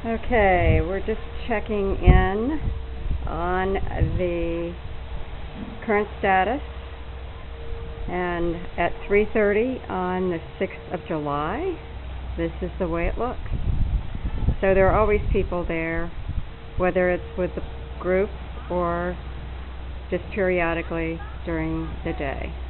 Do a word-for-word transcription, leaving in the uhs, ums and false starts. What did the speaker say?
Okay, we're just checking in on the current status, and at three thirty on the sixth of July, this is the way it looks. So there are always people there, whether it's with the group or just periodically during the day.